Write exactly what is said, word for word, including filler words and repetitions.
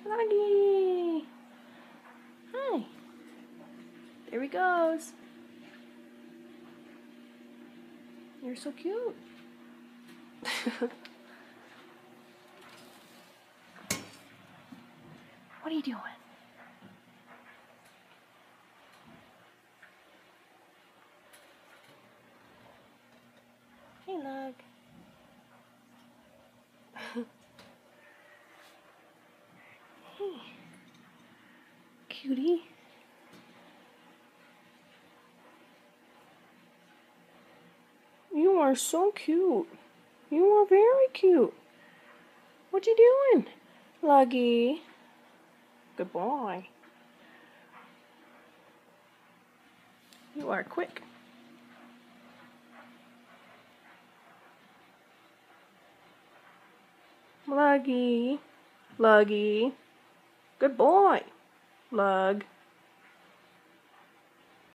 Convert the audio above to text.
Luggie! Hi. There he goes. You're so cute. What are you doing? Hey, Lug. Hey. Cutie. You are so cute. You are very cute. What you doing, Luggie? Good boy. You are quick. Luggie. Luggie. Good boy. Lug.